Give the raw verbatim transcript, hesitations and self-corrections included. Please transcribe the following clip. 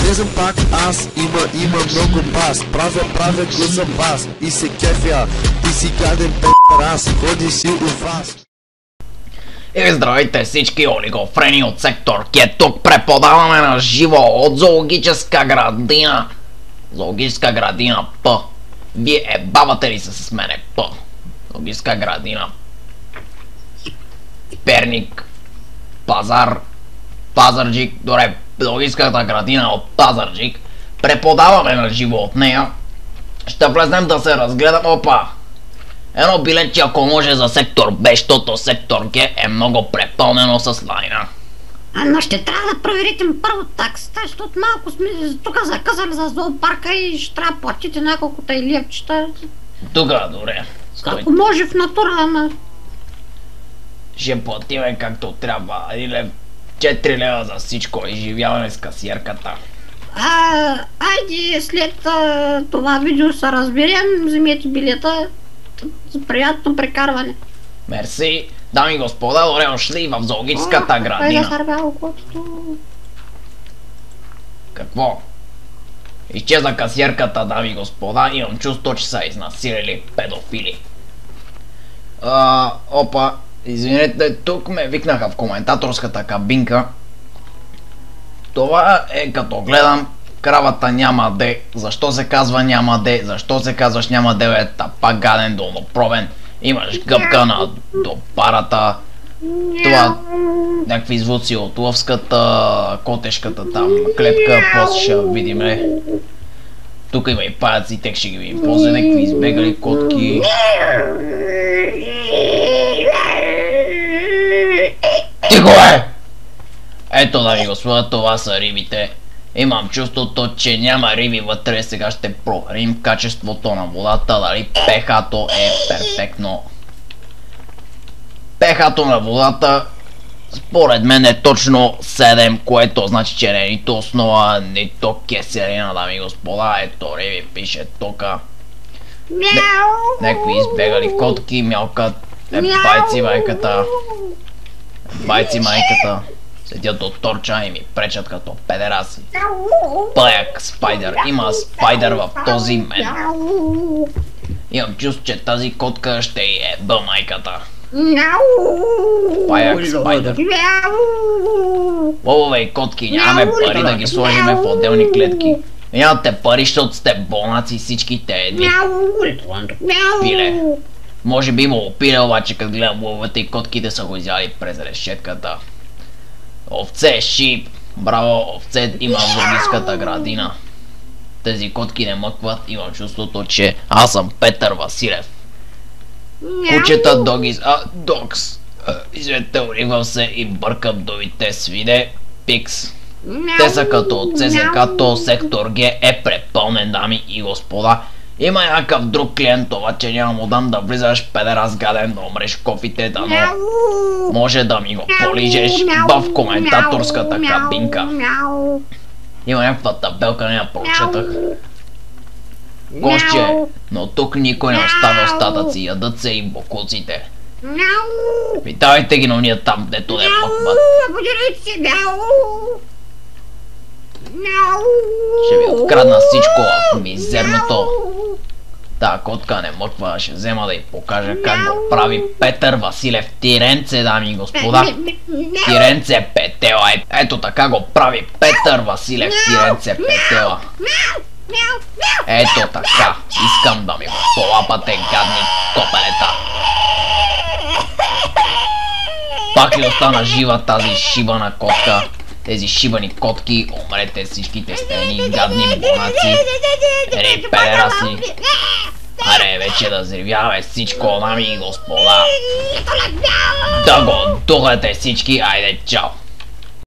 Влезам пак аз, има, има много бас. Правя, правя гласа бас и се кефя. Ти си гаден пе***р, аз ходи си у вас. И здравейте всички олигофрени от сектор Ке, тук преподаваме на живо от зоологическа градина. Зоологическа градина П. Вие ебавате ли се с мене П? Зоологическа градина Перник, Пазар, Пазарджик, добре, зоологическата градина от Пазарджик. Преподаваме на живо от нея. Ще влезнем да се разгледам, опа! Едно билетче, ако може, за сектор Б, защото сектор Г е много препълнено с лайна. А, но ще трябва да проверите първо таксата, защото малко сме тук заказали за зоопарка и ще трябва да платите няколко тъй левчета. Тук, добре. Стой. Ако може в натура, ама... Ще платиме както трябва. Един лев, четири лева за всичко. Изживяване с касиерката. А, айде след а, това видео се разберем, вземете билета за приятно прекарване. Мерси. Дами и господа, добре дошли в зоологическата Ай да градина. сърбя окото. Какво? Изчезна касиерката, дами и господа. Имам чувство, че са изнасилили педофили. А, опа, извинете, тук ме викнаха в коментаторската кабинка. Това е като гледам кравата няма де. Защо се казва няма де? Защо се казваш няма де, бе? Пак гаден, долнопробен. Имаш гъбка на до парата. Това някакви звуци от лъвската, котешката там клетка. После ще видим, е. Тук има и паяци, тек ще ги видим. После някакви избегали котки. Тихо е! Ето, дами и господа, това са рибите. Имам чувството, че няма риби вътре. Сега ще проверим качеството на водата, дали пехато е перфектно. Пехато на водата според мен е точно седем, което значи, че не е нито основа, нито киселина, дами и господа. Ето, риби пише тука. Някакви избегали котки, мялкат. Е, байци майката. Байци майката. Седят от торча и ми пречат като педераси. Паяк спайдер. Има спайдер в този мен. Имам чувство, че тази котка ще й еба майката. Паяк спайдер. Лъвове и котки, нямаме пари да ги сложиме в отделни клетки. Нямате пари, защото сте болнаци всичките едни. Пиле. Може би имало пиле, обаче като гледам лъвовете и котките са го изяли през решетката. Овце, шип, браво, овце има в зоологическата градина. Тези котки не мъкват, имам чувството, че аз съм Петър Василев. Кучета, догис, а, докс. Извинете, уривам се и бъркам думите свине, пикс. Те са като от Се Се Ка, то сектор Г е препълнен, дами и господа. Има някакъв друг клиент, обаче няма му дам да влизаш, педерас гаден, да умреш кофите, да, но може да ми го полижеш в коментаторската кабинка. Има някаква табелка, не я прочетах. Гостче, но тук никой не оставя остатъци, ядат се и бокуците. Питавайте ги на уния там, дето не мъкват. Ще ви открадна всичко в мизерното. Та котка не мъква, ще взема да й покажа как го прави Петър Василев Тиренце, дами и господа. Тиренце Петела. Е, ето така го прави Петър Василев Тиренце Петела. Ето така. Искам да ми го полапате, гадни копелета. Пак ли остана жива тази шибана котка? Тези шибани котки, умрете всичките стени, гадни болнаци. Ери, педераси. Аре, вече да взривяваме всичко, дами и господа. Да го духате всички, айде, чао.